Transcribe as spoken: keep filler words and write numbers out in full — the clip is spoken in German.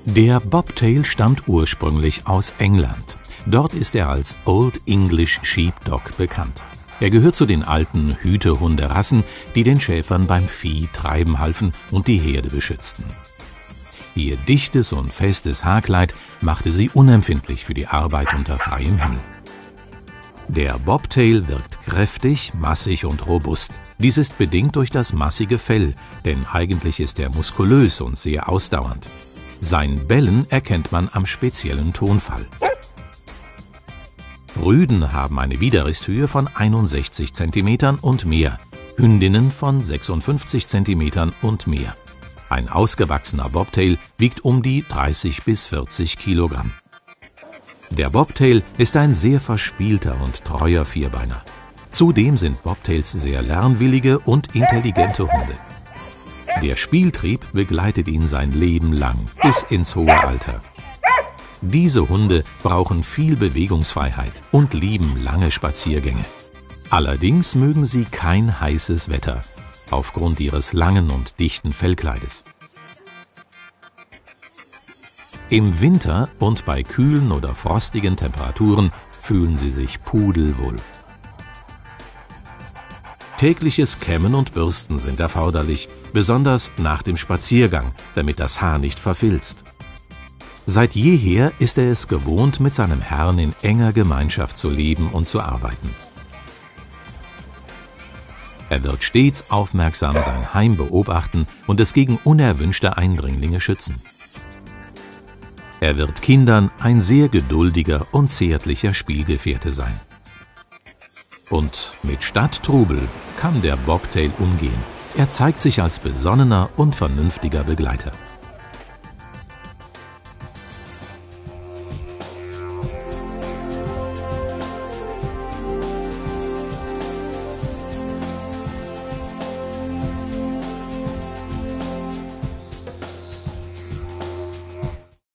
Der Bobtail stammt ursprünglich aus England. Dort ist er als Old English Sheepdog bekannt. Er gehört zu den alten Hütehunderassen, die den Schäfern beim Vieh treiben halfen und die Herde beschützten. Ihr dichtes und festes Haarkleid machte sie unempfindlich für die Arbeit unter freiem Himmel. Der Bobtail wirkt kräftig, massig und robust. Dies ist bedingt durch das massige Fell, denn eigentlich ist er muskulös und sehr ausdauernd. Sein Bellen erkennt man am speziellen Tonfall. Rüden haben eine Widerrisshöhe von einundsechzig Zentimetern und mehr, Hündinnen von sechsundfünfzig Zentimetern und mehr. Ein ausgewachsener Bobtail wiegt um die dreißig bis vierzig Kilogramm. Der Bobtail ist ein sehr verspielter und treuer Vierbeiner. Zudem sind Bobtails sehr lernwillige und intelligente Hunde. Der Spieltrieb begleitet ihn sein Leben lang, bis ins hohe Alter. Diese Hunde brauchen viel Bewegungsfreiheit und lieben lange Spaziergänge. Allerdings mögen sie kein heißes Wetter, aufgrund ihres langen und dichten Fellkleides. Im Winter und bei kühlen oder frostigen Temperaturen fühlen sie sich pudelwohl. Tägliches Kämmen und Bürsten sind erforderlich, besonders nach dem Spaziergang, damit das Haar nicht verfilzt. Seit jeher ist er es gewohnt, mit seinem Herrn in enger Gemeinschaft zu leben und zu arbeiten. Er wird stets aufmerksam sein Heim beobachten und es gegen unerwünschte Eindringlinge schützen. Er wird Kindern ein sehr geduldiger und zärtlicher Spielgefährte sein. Und mit Stadttrubel kann der Bobtail umgehen. Er zeigt sich als besonnener und vernünftiger Begleiter.